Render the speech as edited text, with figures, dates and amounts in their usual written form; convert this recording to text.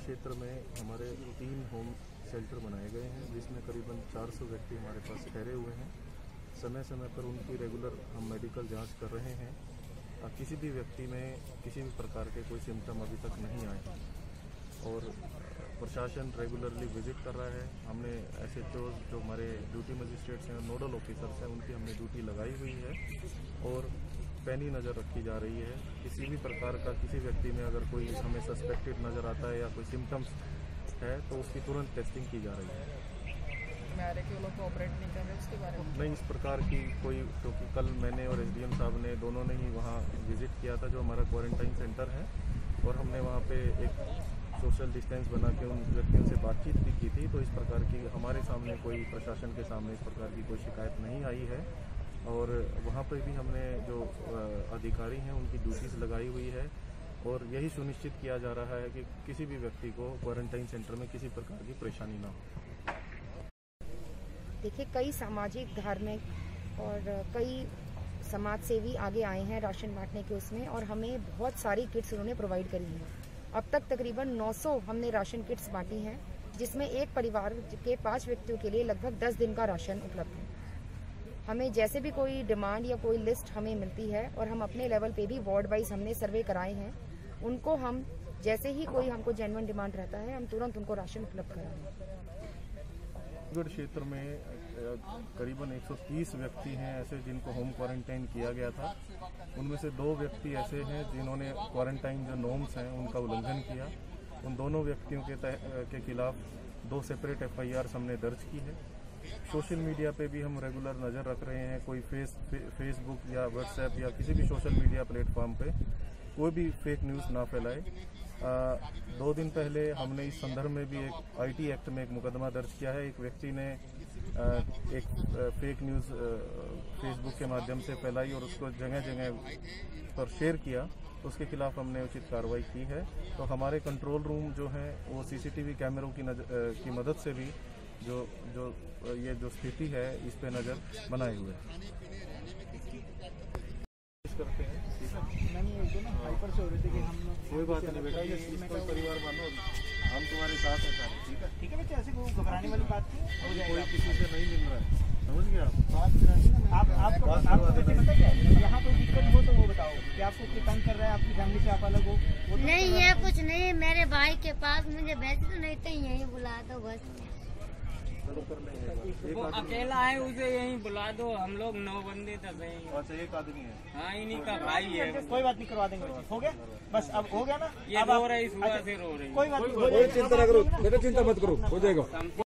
क्षेत्र में हमारे 3 होम शेल्टर बनाए गए हैं, जिसमें करीबन 400 व्यक्ति हमारे पास ठहरे हुए हैं। समय समय पर उनकी रेगुलर हम मेडिकल जांच कर रहे हैं। किसी भी व्यक्ति में किसी भी प्रकार के कोई सिम्टम अभी तक नहीं आए हैं और प्रशासन रेगुलरली विजिट कर रहा है। हमने SHO जो हमारे ड्यूटी मजिस्ट्रेट्स हैं, नोडल ऑफिसर्स हैं, उनकी हमने ड्यूटी लगाई हुई है और पैनी नज़र रखी जा रही है। किसी भी प्रकार का किसी व्यक्ति में अगर कोई हमें सस्पेक्टेड नज़र आता है या कोई सिम्टम्स है तो उसकी तुरंत टेस्टिंग की जा रही है। वो लोग ऑपरेट नहीं कर रहे उसके बारे में नहीं, इस प्रकार की कोई, क्योंकि कल मैंने और SDM साहब ने दोनों ने ही वहाँ विजिट किया था जो हमारा क्वारंटाइन सेंटर है, और हमने वहाँ पे एक सोशल डिस्टेंस बना के उन व्यक्तियों से बातचीत भी की थी। तो इस प्रकार की हमारे सामने कोई, प्रशासन के सामने इस प्रकार की कोई शिकायत नहीं आई है और वहाँ पर भी हमने जो अधिकारी हैं उनकी ड्यूटीज लगाई हुई है और यही सुनिश्चित किया जा रहा है कि किसी भी व्यक्ति को क्वारंटाइन सेंटर में किसी प्रकार की परेशानी ना हो। देखिए, कई सामाजिक, धार्मिक और कई समाज सेवी आगे आए हैं राशन बांटने के उसमें, और हमें बहुत सारी किट्स उन्होंने प्रोवाइड करी हैं। अब तक तकरीबन 900 हमने राशन किट्स बांटी हैं, जिसमें एक परिवार के 5 व्यक्तियों के लिए लगभग 10 दिन का राशन उपलब्ध है। हमें जैसे भी कोई डिमांड या कोई लिस्ट हमें मिलती है, और हम अपने लेवल पे भी वार्ड वाइज हमने सर्वे कराए हैं, उनको हम जैसे ही कोई हमको जेन्युइन डिमांड रहता है हम तुरंत उनको राशन उपलब्ध कराएंगे। गढ़ क्षेत्र में करीबन 130 व्यक्ति हैं ऐसे जिनको होम क्वारंटाइन किया गया था। उनमें से 2 व्यक्ति ऐसे हैं जिन्होंने क्वारंटाइन जो नॉर्म्स हैं उनका उल्लंघन किया। उन दोनों व्यक्तियों के खिलाफ 2 सेपरेट FIRs हमने दर्ज की है। सोशल मीडिया पे भी हम रेगुलर नज़र रख रहे हैं, कोई फेसबुक या व्हाट्सएप या किसी भी सोशल मीडिया प्लेटफॉर्म पे कोई भी फेक न्यूज़ ना फैलाए। 2 दिन पहले हमने इस संदर्भ में भी एक IT एक्ट में एक मुकदमा दर्ज किया है। एक व्यक्ति ने एक फेक न्यूज़ फेसबुक के माध्यम से फैलाई और उसको जगह जगह पर शेयर किया, तो उसके खिलाफ हमने उचित कार्रवाई की है। तो हमारे कंट्रोल रूम जो हैं वो CCTV कैमरों की मदद से भी जो स्थिति है इस पे नज़र बनाए हुए करते हैं। हाइपर से हो रहे थे कि हम कोई बात नहीं बेटा, ये कोई परिवार मानो, हम तुम्हारे साथ हैं सारे। ठीक है, ठीक है बच्चे, ऐसे कोई घबराने वाली बात नहीं है। कोई किसी से नहीं मिल रहा है, समझ गए आप? आपको पता है यहाँ कोई दिक्कत हो तो वो बताओ कि आपको कोई तंग कर रहा है, आपकी फैमिली से आप अलग हो? नहीं, ये कुछ नहीं, मेरे भाई के पास मुझे भेज दो, नहीं तो यहीं बुला दो बस। वो अकेला है, उसे यहीं बुला दो। हम लोग 9 बंदे तो सही। अच्छा, एक आदमी है। हाँ, इन्हीं का भाई है। कोई बात नहीं, करवा देंगे। हो गया बस, अब हो गया ना। ये रो रही, सुबह से रो रही। कोई बात नहीं, कोई चिंता ना करो बेटा, चिंता मत करो, हो जाएगा।